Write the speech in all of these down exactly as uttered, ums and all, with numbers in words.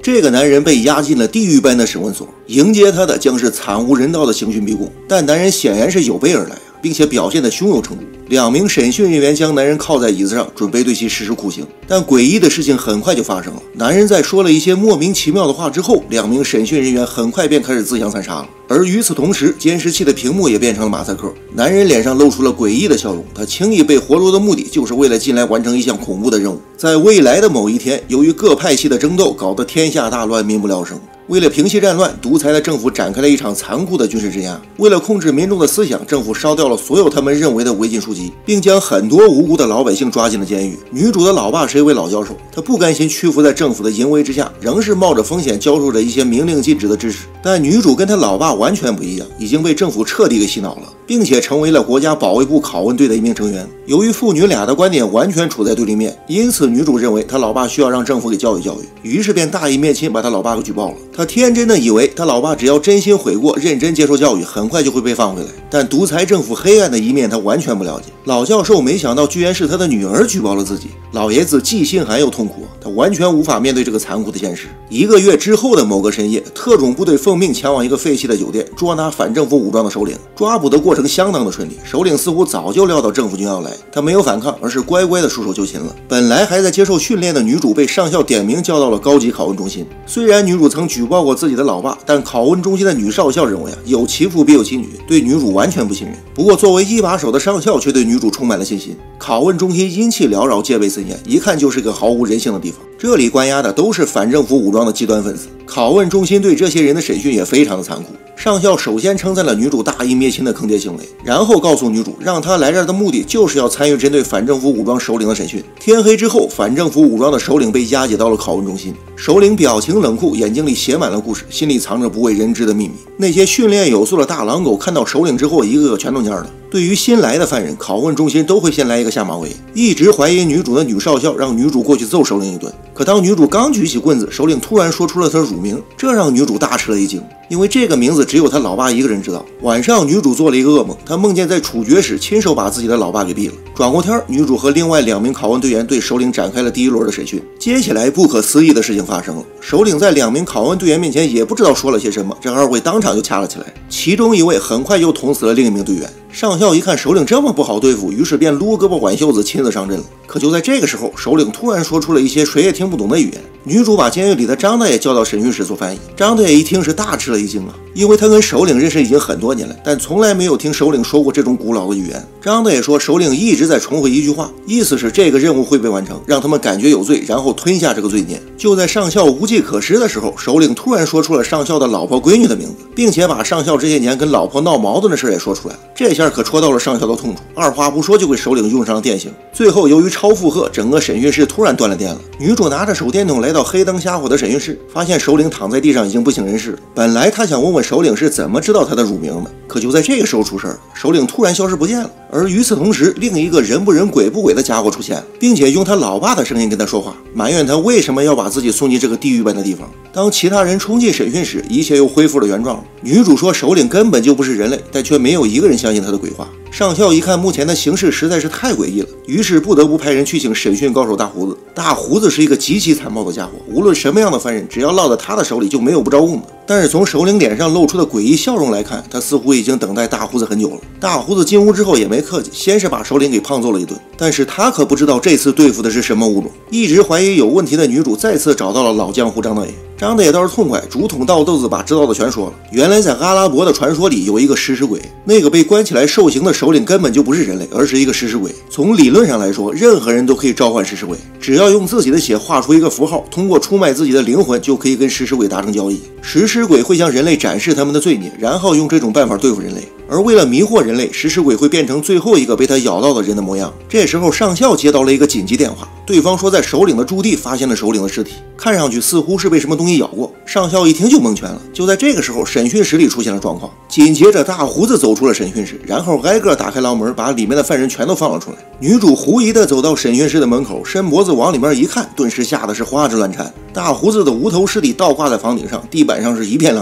这个男人被押进了地狱般的审问所，迎接他的将是惨无人道的刑讯逼供。但男人显然是有备而来，并且表现得胸有成竹。两名审讯人员将男人铐在椅子上，准备对其实施酷刑。但诡异的事情很快就发生了。男人在说了一些莫名其妙的话之后，两名审讯人员很快便开始自相残杀了。而与此同时，监视器的屏幕也变成了马赛克。男人脸上露出了诡异的笑容，他轻易被活捉的目的就是为了进来完成一项恐怖的任务。在未来的某一天，由于各派系的争斗，搞得天下大乱，民不聊生。为了平息战乱，独裁的政府展开了一场残酷的军事镇压。为了控制民众的思想，政府烧掉了所有他们认为的违禁书籍，并将很多无辜的老百姓抓进了监狱。女主的老爸是一位老教授，他不甘心屈服在政府的淫威之下，仍是冒着风险教授着一些明令禁止的知识。但女主跟她老爸完全不一样，已经被政府彻底给洗脑了，并且成为了国家保卫部拷问队的一名成员。由于父女俩的观点完全处在对立面，因此女主认为她老爸需要让政府给教育教育，于是便大义灭亲，把她老爸给举报了。她天真的以为她老爸只要真心悔过，认真接受教育，很快就会被放回来。但独裁政府黑暗的一面她完全不了解。老教授没想到居然是他的女儿举报了自己，老爷子既心寒又痛苦，他完全无法面对这个残酷的现实。一个月之后的某个深夜，特种部队奉命前往一个废弃的酒店，捉拿反政府武装的首领。抓捕的过程相当的顺利，首领似乎早就料到政府军要来，他没有反抗，而是乖乖的束手就擒了。本来还在接受训练的女主被上校点名叫到了高级拷问中心。虽然女主曾举报过自己的老爸，但拷问中心的女少校认为啊，有其父必有其女，对女主完全不信任。不过作为一把手的上校却对女主充满了信心。拷问中心阴气缭绕，戒备森严，一看就是个毫无人性的地方。这里关押的都是反政府武装的极端分子。拷问中心对这些人的审讯也非常的残酷。上校首先称赞了女主大义灭亲的坑爹行为，然后告诉女主，让她来这儿的目的就是要参与针对反政府武装首领的审讯。天黑之后，反政府武装的首领被押解到了拷问中心。首领表情冷酷，眼睛里写满了故事，心里藏着不为人知的秘密。那些训练有素的大狼狗看到首领之后，一个个全都蔫了。对于新来的犯人，拷问中心都会先来一个下马威。一直怀疑女主的女少校让女主过去揍首领一顿，可当女主刚举起棍子，首领突然说出了她的乳名，这让女主大吃了一惊，因为这个名字只有她老爸一个人知道。晚上，女主做了一个噩梦，她梦见在处决时亲手把自己的老爸给毙了。转过天，女主和另外两名拷问队员对首领展开了第一轮的审讯。接下来，不可思议的事情发生了，首领在两名拷问队员面前也不知道说了些什么，这二位当场就掐了起来，其中一位很快就捅死了另一名队员。上校一看首领这么不好对付，于是便撸胳膊挽袖子亲自上阵了。可就在这个时候，首领突然说出了一些谁也听不懂的语言。女主把监狱里的张大爷叫到审讯室做翻译。张大爷一听是大吃了一惊啊，因为他跟首领认识已经很多年了，但从来没有听首领说过这种古老的语言。张大爷说，首领一直在重复一句话，意思是这个任务会被完成，让他们感觉有罪，然后吞下这个罪孽。就在上校无计可施的时候，首领突然说出了上校的老婆闺女的名字，并且把上校这些年跟老婆闹矛盾的事也说出来了。这下可戳到了上校的痛处，二话不说就给首领用上了电刑。最后由于超负荷，整个审讯室突然断了电了。女主拿着手电筒来到黑灯瞎火的审讯室，发现首领躺在地上已经不省人事了。本来她想问问首领是怎么知道他的乳名的，可就在这个时候出事儿，首领突然消失不见了。而与此同时，另一个人不人鬼不鬼的家伙出现了，并且用他老爸的声音跟他说话，埋怨他为什么要把自己送进这个地狱般的地方。当其他人冲进审讯室，一切又恢复了原状。女主说首领根本就不是人类，但却没有一个人相信他的鬼话。上校一看目前的形势实在是太诡异了，于是不得不派人去请审讯高手大胡子。大胡子是一个极其残暴的家伙，无论什么样的犯人，只要落在他的手里就没有不招供的。但是从首领脸上露出的诡异笑容来看，他似乎已经等待大胡子很久了。大胡子进屋之后也没客气，先是把首领给胖揍了一顿，但是他可不知道这次对付的是什么物种。一直怀疑有问题的女主再次找到了老江湖张大爷。张大爷倒是痛快，竹筒倒豆子把知道的全说了。原来在阿拉伯的传说里有一个食尸鬼，那个被关起来受刑的首领根本就不是人类，而是一个食尸鬼。从理论上来说，任何人都可以召唤食尸鬼，只要用自己的血画出一个符号，通过出卖自己的灵魂就可以跟食尸鬼达成交易。食尸鬼会向人类展示他们的罪孽，然后用这种办法对付人类。而为了迷惑人类，食尸鬼会变成最后一个被他咬到的人的模样。这时候上校接到了一个紧急电话，对方说在首领的驻地发现了首领的尸体，看上去似乎是被什么东西咬过。上校一听就蒙圈了。就在这个时候，审讯室里出现了状况，紧接着大胡子走出了审讯室，然后挨个打开牢门，把里面的犯人全都放了出来。女主狐疑的走到审讯室的门口，伸脖子往里面一看，顿时吓得是花枝乱颤。大胡子的无头尸体倒挂在房顶上，地板上是一片狼藉。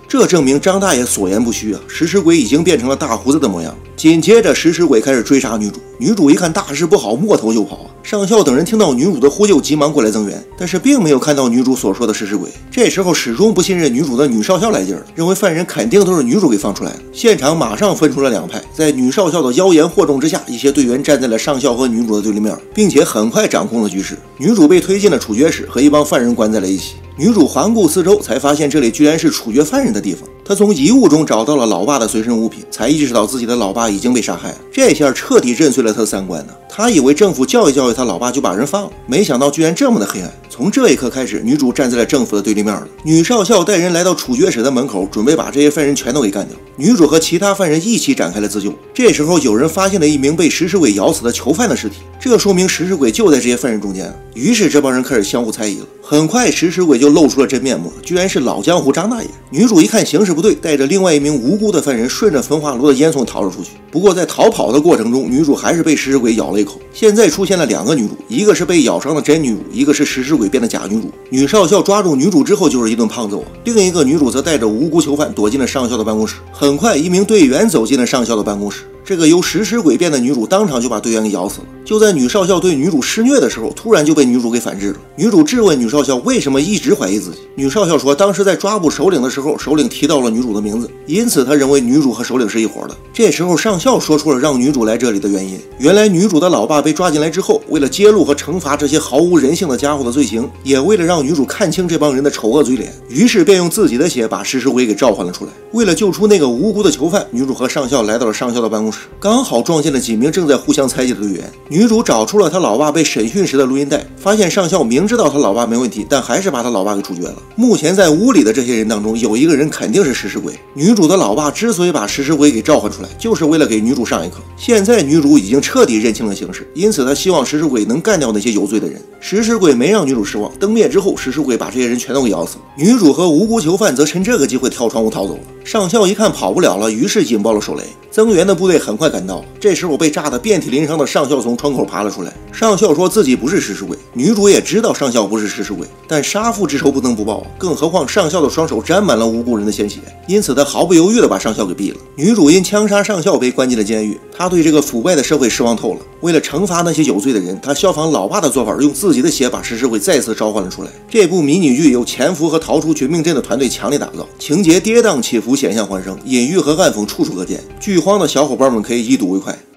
这证明张大爷所言不虚啊，食尸鬼已经变成了大胡子的模样。紧接着，食尸鬼开始追杀女主。女主一看大事不好，摸头就跑啊！上校等人听到女主的呼救，急忙过来增援，但是并没有看到女主所说的食尸鬼。这时候，始终不信任女主的女少校来劲了，认为犯人肯定都是女主给放出来的。现场马上分出了两派，在女少校的妖言惑众之下，一些队员站在了上校和女主的对立面，并且很快掌控了局势。女主被推进了处决室，和一帮犯人关在了一起。女主环顾四周，才发现这里居然是处决犯人的地方。她从遗物中找到了老爸的随身物品，才意识到自己的老爸已经被杀害了。这下彻底震碎了她的三观呢。她以为政府教育教育她老爸就把人放了，没想到居然这么的黑暗。从这一刻开始，女主站在了政府的对立面了。女少校带人来到处决室的门口，准备把这些犯人全都给干掉。女主和其他犯人一起展开了自救。这时候，有人发现了一名被食尸鬼咬死的囚犯的尸体，这说明食尸鬼就在这些犯人中间。于是这帮人开始相互猜疑了。很快，食尸鬼就露出了真面目，居然是老江湖张大爷。女主一看形势不对，带着另外一名无辜的犯人顺着焚化炉的烟囱逃了出去。不过在逃跑的过程中，女主还是被食尸鬼咬了一口。现在出现了两个女主，一个是被咬伤的真女主，一个是食尸鬼变的假女主。女少校抓住女主之后就是一顿胖揍，另一个女主则带着无辜囚犯躲进了上校的办公室。很快，一名队员走进了上校的办公室。这个由食尸鬼变的女主当场就把队员给咬死了。就在女少校对女主施虐的时候，突然就被女主给反制了。女主质问女少校为什么一直怀疑自己。女少校说，当时在抓捕首领的时候，首领提到了女主的名字，因此他认为女主和首领是一伙的。这时候上校说出了让女主来这里的原因。原来女主的老爸被抓进来之后，为了揭露和惩罚这些毫无人性的家伙的罪行，也为了让女主看清这帮人的丑恶嘴脸，于是便用自己的血把食尸鬼给召唤了出来。为了救出那个无辜的囚犯，女主和上校来到了上校的办公室，刚好撞见了几名正在互相猜忌的队员。女主找出了她老爸被审讯时的录音带，发现上校明知道她老爸没问题，但还是把她老爸给处决了。目前在屋里的这些人当中，有一个人肯定是食尸鬼。女主的老爸之所以把食尸鬼给召唤出来，就是为了给女主上一课。现在女主已经彻底认清了形势，因此她希望食尸鬼能干掉那些有罪的人。食尸鬼没让女主失望，灯灭之后，食尸鬼把这些人全都给咬死了。女主和无辜囚犯则趁这个机会跳窗户逃走了。上校一看跑不了了，于是引爆了手雷。增援的部队很快赶到了，这时候被炸得遍体鳞伤的上校从窗口爬了出来。上校说自己不是食尸鬼，女主也知道上校不是食尸鬼，但杀父之仇不能不报，更何况上校的双手沾满了无辜人的鲜血，因此他毫不犹豫地把上校给毙了。女主因枪杀上校被关进了监狱，她对这个腐败的社会失望透了。为了惩罚那些有罪的人，她效仿老爸的做法，用自己的血把食尸鬼再次召唤了出来。这部迷你剧由潜伏和逃出绝命镇的团队强力打造，情节跌宕起伏，险象环生，隐喻和暗讽处处可见。剧荒的小伙伴们可以一睹为快。